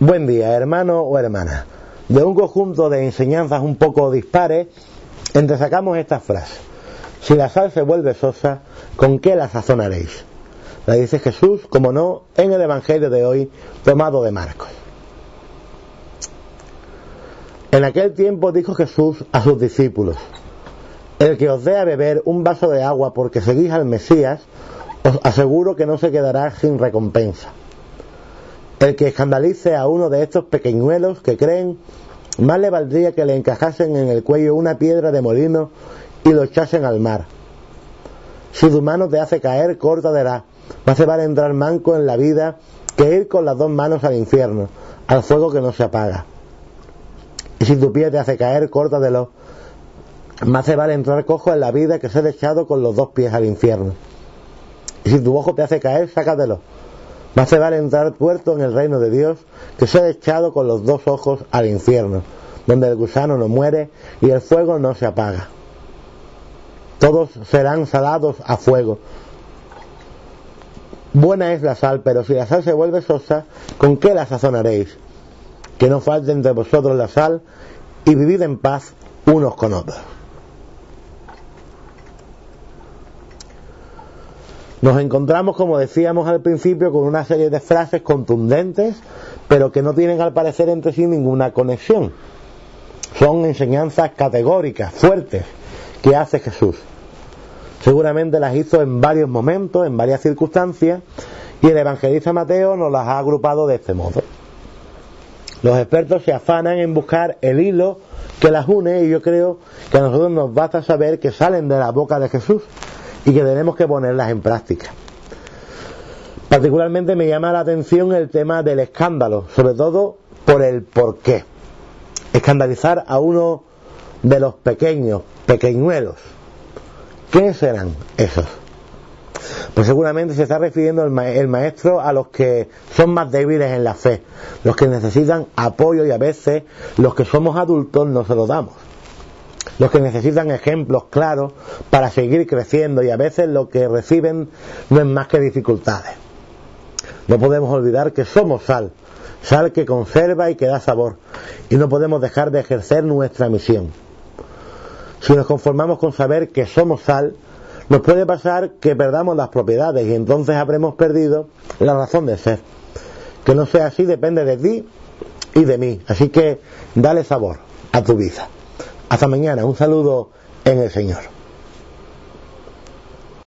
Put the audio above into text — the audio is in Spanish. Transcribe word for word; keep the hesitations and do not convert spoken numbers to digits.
Buen día, hermano o hermana. De un conjunto de enseñanzas un poco dispares, entresacamos esta frase: si la sal se vuelve sosa, ¿con qué la sazonaréis? La dice Jesús, como no, en el Evangelio de hoy, tomado de Marcos. En aquel tiempo dijo Jesús a sus discípulos: el que os dé a beber un vaso de agua porque seguís al Mesías, os aseguro que no se quedará sin recompensa. El que escandalice a uno de estos pequeñuelos que creen, más le valdría que le encajasen en el cuello una piedra de molino y lo echasen al mar. Si tu mano te hace caer, córtatela. Más te vale entrar manco en la vida que ir con las dos manos al infierno, al fuego que no se apaga. Y si tu pie te hace caer, córtatelo. Más te vale entrar cojo en la vida que ser echado con los dos pies al infierno. Y si tu ojo te hace caer, sácatelo. Más te vale entrar tuerto en el reino de Dios que ser echado con los dos ojos al infierno, donde el gusano no muere y el fuego no se apaga. Todos serán salados a fuego. Buena es la sal, pero si la sal se vuelve sosa, ¿con qué la sazonaréis? Que no falte entre vosotros la sal y vivid en paz unos con otros. Nos encontramos, como decíamos al principio, con una serie de frases contundentes, pero que no tienen al parecer entre sí ninguna conexión. Son enseñanzas categóricas, fuertes, que hace Jesús. Seguramente las hizo en varios momentos, en varias circunstancias, y el evangelista Mateo nos las ha agrupado de este modo. Los expertos se afanan en buscar el hilo que las une, y yo creo que a nosotros nos basta saber que salen de la boca de Jesús y que tenemos que ponerlas en práctica. Particularmente me llama la atención el tema del escándalo, sobre todo por el porqué. Escandalizar a uno de los pequeños, pequeñuelos. ¿Quiénes serán esos? Pues seguramente se está refiriendo el, ma- el maestro a los que son más débiles en la fe, los que necesitan apoyo, y a veces los que somos adultos no se los damos. Los que necesitan ejemplos claros para seguir creciendo, y a veces lo que reciben no es más que dificultades. No podemos olvidar que somos sal, sal que conserva y que da sabor, y no podemos dejar de ejercer nuestra misión. Si nos conformamos con saber que somos sal, nos puede pasar que perdamos las propiedades y entonces habremos perdido la razón de ser. Que no sea así depende de ti y de mí, así que dale sabor a tu vida. Hasta mañana, un saludo en el Señor.